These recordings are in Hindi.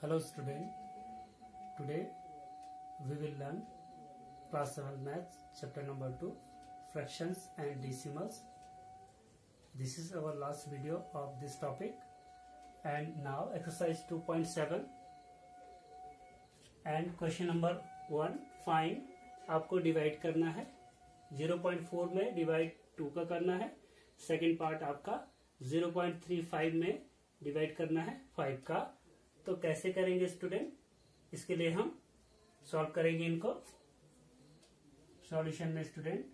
Hello student, today we will learn class 7 maths chapter number 2 fractions and decimals. This is our last video of this topic and now exercise 2.7 and question number 1 find. आपको डिवाइड करना है 0.4 में डिवाइड 2 का करना है. सेकेंड पार्ट आपका 0.35 में डिवाइड करना है 5 का. तो कैसे करेंगे स्टूडेंट, इसके लिए हम सॉल्व करेंगे इनको. सॉल्यूशन में स्टूडेंट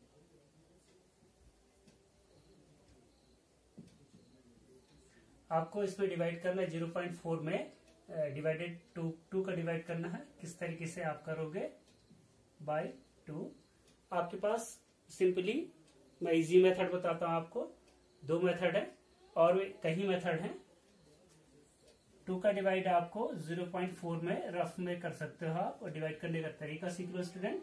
आपको इसमें डिवाइड करना है 0.4 में डिवाइडेड 2 का डिवाइड करना है. किस तरीके से आप करोगे, बाय 2. आपके पास सिंपली मैं इजी मेथड बताता हूं आपको. 2 मेथड है और कई मेथड है. 2 का डिवाइड आपको 0.4 में रफ में कर सकते हो आप, और डिवाइड करने का तरीका सीख लो स्टूडेंट.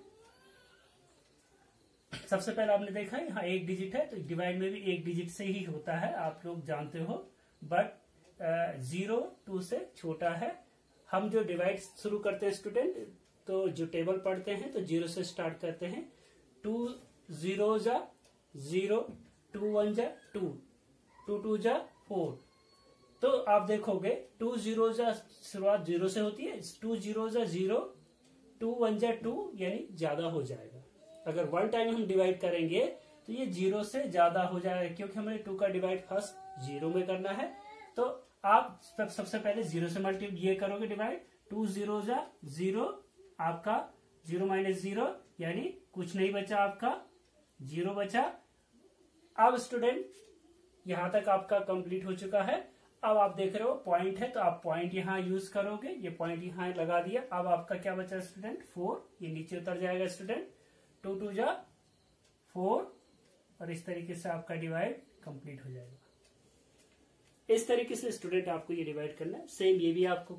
सबसे पहले आपने देखा है यहाँ एक डिजिट है, तो डिवाइड में भी एक डिजिट से ही होता है, आप लोग जानते हो. बट 0 2 से छोटा है. हम जो डिवाइड शुरू करते हैं स्टूडेंट, तो जो टेबल पढ़ते हैं तो 0 से स्टार्ट करते हैं. 2 0 जा 0, 2 1 जा 2, 2 2 जा 4. तो आप देखोगे 2 0 जा शुरुआत 0 से होती है. 2 0 जा 0, 2 1 जा 2, यानी ज्यादा हो जाएगा. अगर वन टाइम हम डिवाइड करेंगे तो ये 0 से ज्यादा हो जाएगा, क्योंकि हमें 2 का डिवाइड फर्स्ट 0 में करना है. तो आप सबसे पहले 0 से मल्टीप्लाई ये करोगे डिवाइड. 2 0 जा 0, आपका 0 माइनस 0, यानी कुछ नहीं बचा, आपका 0 बचा. अब स्टूडेंट यहां तक आपका कंप्लीट हो चुका है. अब आप देख रहे हो पॉइंट है, तो आप पॉइंट यहां यूज करोगे. ये पॉइंट यहां लगा दिया. अब आपका क्या बचा स्टूडेंट, 4. ये नीचे उतर जाएगा स्टूडेंट. 2 2 जा 4, और इस तरीके से आपका डिवाइड कंप्लीट हो जाएगा. इस तरीके से स्टूडेंट आपको ये डिवाइड करना है. सेम ये भी आपको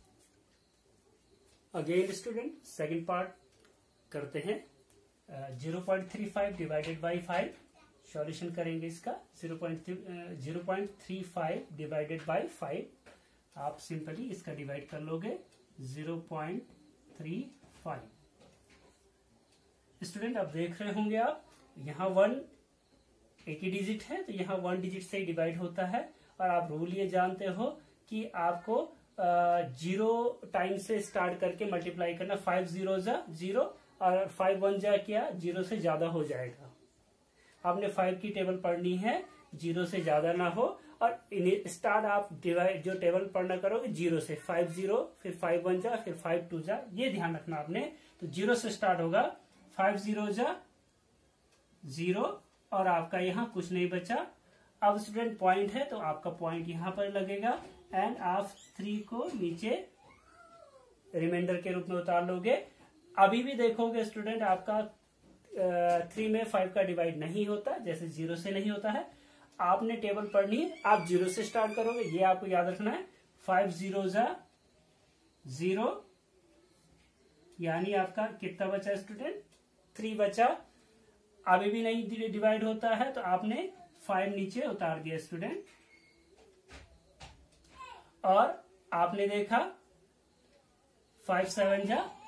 अगेन स्टूडेंट सेकंड पार्ट करते हैं. 0.35 डिवाइडेड बाई 5. सॉल्यूशन करेंगे इसका. 0.35 डिवाइडेड बाई 5. आप सिंपली इसका डिवाइड कर लोगे 0.35. स्टूडेंट आप देख रहे होंगे, आप यहाँ 1 एक ही डिजिट है, तो यहाँ 1 डिजिट से ही डिवाइड होता है. और आप रूल ये जानते हो कि आपको 0 टाइम से स्टार्ट करके मल्टीप्लाई करना. 5 0 जा 0, और 5 1 जा क्या 0 से ज्यादा हो जाएगा. आपने 5 की टेबल पढ़नी है, 0 से ज्यादा ना हो. और स्टार्ट आप डिवाइड जो टेबल पढ़ना करोगे 0 से. 5 0, फिर 5 1 जा, फिर 5 2 जा, ये ध्यान रखना आपने. तो 0 से स्टार्ट होगा. 5 0 जा 0, और आपका यहाँ कुछ नहीं बचा. अब स्टूडेंट पॉइंट है, तो आपका पॉइंट यहां पर लगेगा, एंड आप 3 को नीचे रिमाइंडर के रूप में उतार लोगे. अभी भी देखोगे स्टूडेंट आपका 3 में 5 का डिवाइड नहीं होता, जैसे 0 से नहीं होता है. आपने टेबल पढ़नी है, आप 0 से स्टार्ट करोगे, ये आपको याद रखना है. 5 0 जा 0, यानी आपका कितना बचा स्टूडेंट, 3 बचा. अभी भी नहीं डिवाइड होता है, तो आपने 5 नीचे उतार दिया स्टूडेंट. और आपने देखा 5 7 जा